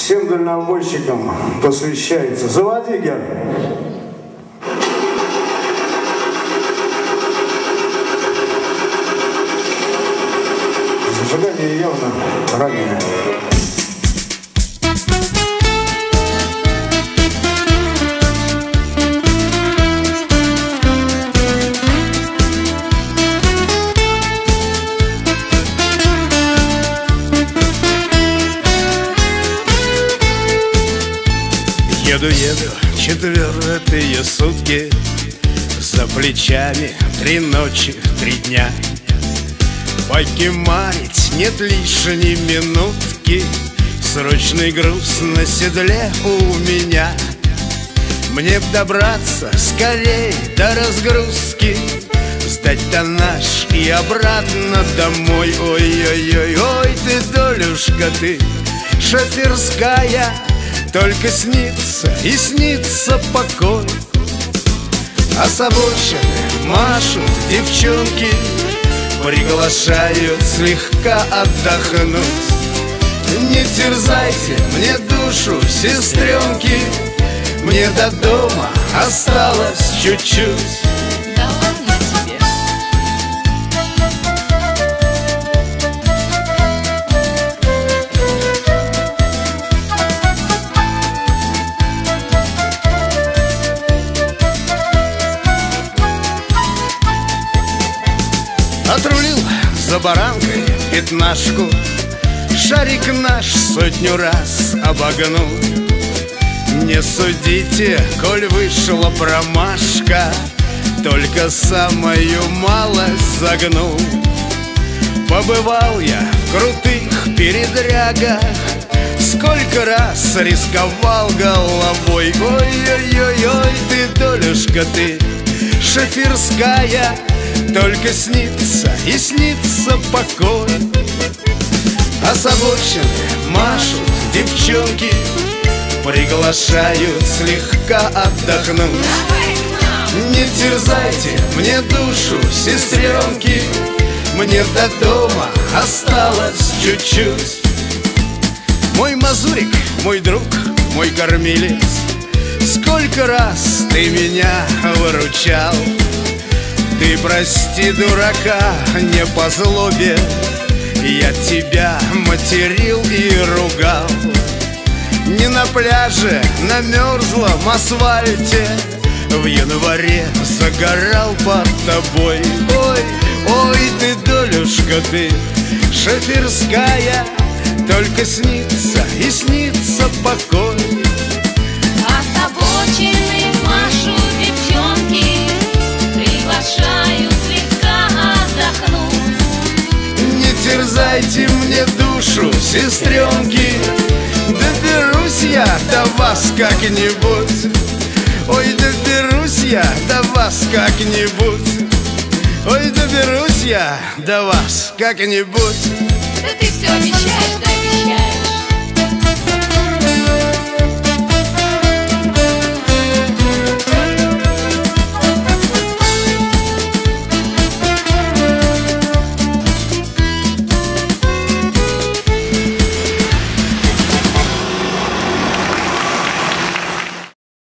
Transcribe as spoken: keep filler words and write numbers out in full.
всем дальнобойщикам посвящается. Заводи, Гер. Зажигание явно раннее. Еду-еду четвертые сутки, за плечами три ночи, три дня. Покемарить нет лишней минутки, срочный груз на седле у меня. Мне б добраться скорей до разгрузки, сдать тоннаж и обратно домой. Ой-ой-ой, ты, долюшка, ты шоферская, только снится и снится покой. А с обочины машут девчонки, приглашают слегка отдохнуть. Не терзайте мне душу, сестренки, мне до дома осталось чуть-чуть. Отрулил за баранкой пятнашку, шарик наш сотню раз обогнул. Не судите, коль вышла промашка, только самую малость загнул. Побывал я в крутых передрягах, сколько раз рисковал головой. Ой-ой-ой, ты, долюшка, ты шоферская, только снится и снится покой. А с обочины машут девчонки, приглашают слегка отдохнуть. Не терзайте мне душу, сестренки, мне до дома осталось чуть-чуть. Мой мазурик, мой друг, мой кормилец, сколько раз ты меня выручал. Ты прости, дурака, не по злобе, я тебя материл и ругал. Не на пляже, на мерзлом асфальте в январе загорал под тобой. Ой, ой, ты, долюшка, ты шоферская, только снится и снится покой. А с обочины машут девчонки, приглашают слегка отдохнуть. Не терзайте мне душу, сестренки, доберусь я до вас как-нибудь. Ой, доберусь я до вас как-нибудь. Ой, доберусь я до вас как-нибудь. Да ты все обещаешь, да?